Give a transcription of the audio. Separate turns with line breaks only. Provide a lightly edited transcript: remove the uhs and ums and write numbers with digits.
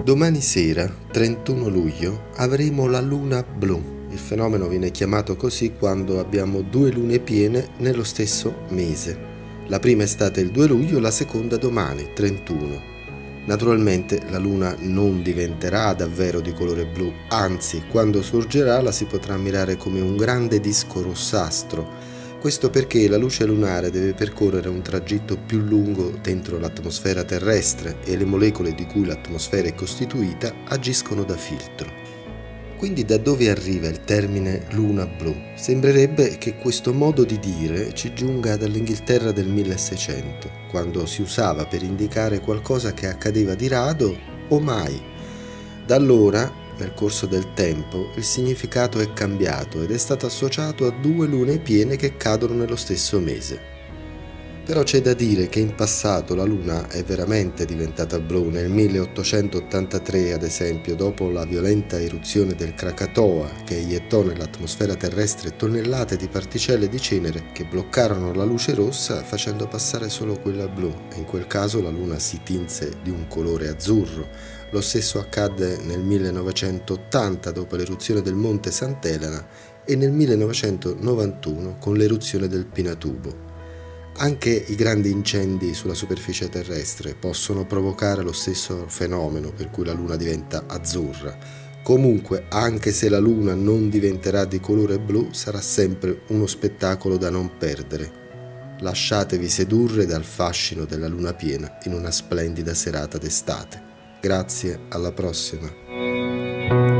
Domani sera, 31 luglio, avremo la luna blu. Il fenomeno viene chiamato così quando abbiamo due lune piene nello stesso mese. La prima è stata il 2 luglio, la seconda domani, 31. Naturalmente la luna non diventerà davvero di colore blu, anzi, quando sorgerà la si potrà ammirare come un grande disco rossastro. Questo perché la luce lunare deve percorrere un tragitto più lungo dentro l'atmosfera terrestre e le molecole di cui l'atmosfera è costituita agiscono da filtro. Quindi da dove arriva il termine luna blu? Sembrerebbe che questo modo di dire ci giunga dall'Inghilterra del 1600, quando si usava per indicare qualcosa che accadeva di rado o mai. Da allora, nel corso del tempo, il significato è cambiato ed è stato associato a due lune piene che cadono nello stesso mese. Però c'è da dire che in passato la luna è veramente diventata blu. Nel 1883, ad esempio, dopo la violenta eruzione del Krakatoa che iniettò nell'atmosfera terrestre tonnellate di particelle di cenere che bloccarono la luce rossa facendo passare solo quella blu, e in quel caso la luna si tinse di un colore azzurro. Lo stesso accadde nel 1980 dopo l'eruzione del monte Sant'Elena e nel 1991 con l'eruzione del Pinatubo. Anche i grandi incendi sulla superficie terrestre possono provocare lo stesso fenomeno per cui la luna diventa azzurra. Comunque, anche se la luna non diventerà di colore blu, sarà sempre uno spettacolo da non perdere. Lasciatevi sedurre dal fascino della luna piena in una splendida serata d'estate. Grazie, alla prossima.